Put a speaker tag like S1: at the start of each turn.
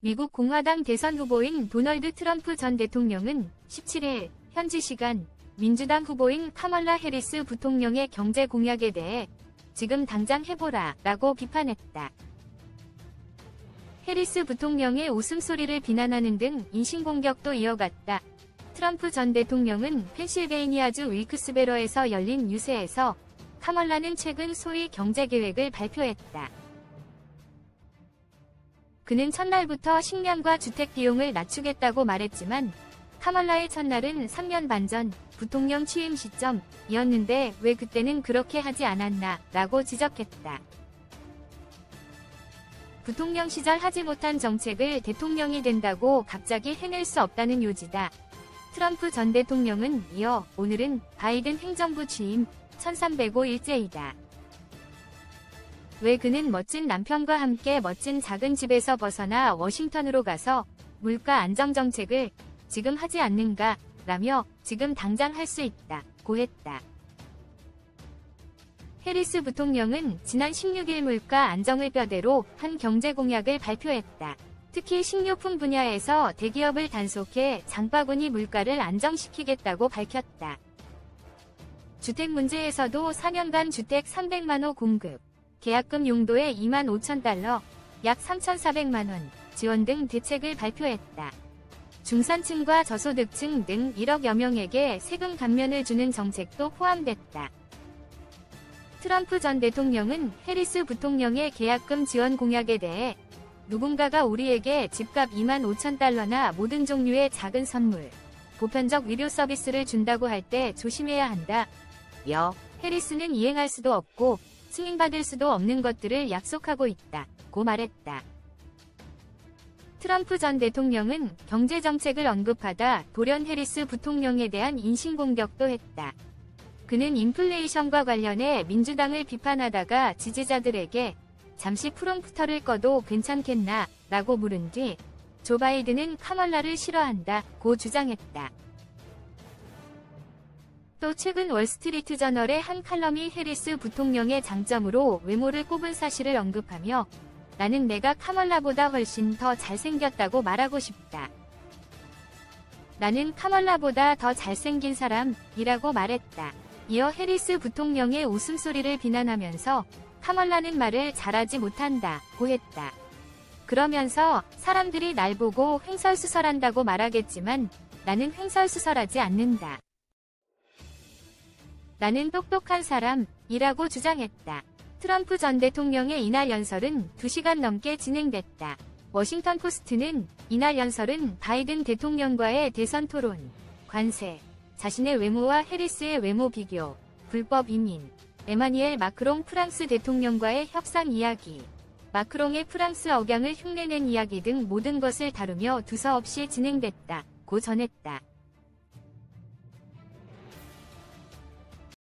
S1: 미국 공화당 대선 후보인 도널드 트럼프 전 대통령은 17일 현지 시간 민주당 후보인 카멀라 해리스 부통령의 경제 공약에 대해 지금 당장 해보라 라고 비판했다. 해리스 부통령의 웃음소리를 비난하는 등 인신공격도 이어갔다. 트럼프 전 대통령은 펜실베이니아주 윌크스베러에서 열린 유세에서 카멀라는 최근 소위 경제계획을 발표했다. 그는 첫날부터 식량과 주택 비용을 낮추겠다고 말했지만 카멀라의 첫날은 3년 반 전 부통령 취임 시점이었는데 왜 그때는 그렇게 하지 않았나 라고 지적했다. 부통령 시절 하지 못한 정책을 대통령이 된다고 갑자기 해낼 수 없다는 요지다. 트럼프 전 대통령은 이어 오늘은 바이든 행정부 취임 1305일째이다. 왜 그는 멋진 남편과 함께 멋진 작은 집에서 벗어나 워싱턴으로 가서 물가 안정 정책을 지금 하지 않는가 라며 지금 당장 할 수 있다 고 했다. 해리스 부통령은 지난 16일 물가 안정을 뼈대로 한 경제 공약을 발표했다. 특히 식료품 분야에서 대기업을 단속해 장바구니 물가를 안정시키겠다고 밝혔다. 주택 문제에서도 4년간 주택 300만 호 공급, 계약금 용도에 2만 5천 달러, 약 3,400만 원 지원 등 대책을 발표했다. 중산층과 저소득층 등 1억여 명에게 세금 감면을 주는 정책도 포함됐다. 트럼프 전 대통령은 해리스 부통령의 계약금 지원 공약에 대해 누군가가 우리에게 집값 2만 5천 달러나 모든 종류의 작은 선물, 보편적 의료 서비스를 준다고 할 때 조심해야 한다. 해리스는 이행할 수도 없고 승인받을 수도 없는 것들을 약속하고 있다 고 말했다. 트럼프 전 대통령은 경제정책을 언급하다 돌연 해리스 부통령에 대한 인신공격도 했다. 그는 인플레이션과 관련해 민주당을 비판하다가 지지자들에게 잠시 프롬프터를 꺼도 괜찮겠나 라고 물은 뒤 조 바이든은 카멀라를 싫어한다 고 주장했다. 또 최근 월스트리트 저널의 한 칼럼이 해리스 부통령의 장점으로 외모를 꼽은 사실을 언급하며 나는 내가 카멀라보다 훨씬 더 잘생겼다고 말하고 싶다. 나는 카멀라보다 더 잘생긴 사람이라고 말했다. 이어 해리스 부통령의 웃음소리를 비난하면서 카멀라는 말을 잘하지 못한다 고 했다. 그러면서 사람들이 날 보고 횡설수설한다고 말하겠지만 나는 횡설수설하지 않는다. 나는 똑똑한 사람이라고 주장했다. 트럼프 전 대통령의 이날 연설은 2시간 넘게 진행됐다. 워싱턴 포스트는 이날 연설은 바이든 대통령과의 대선 토론, 관세, 자신의 외모와 해리스의 외모 비교, 불법 이민, 에마니엘 마크롱 프랑스 대통령과의 협상 이야기, 마크롱의 프랑스 억양을 흉내낸 이야기 등 모든 것을 다루며 두서없이 진행됐다 고 전했다.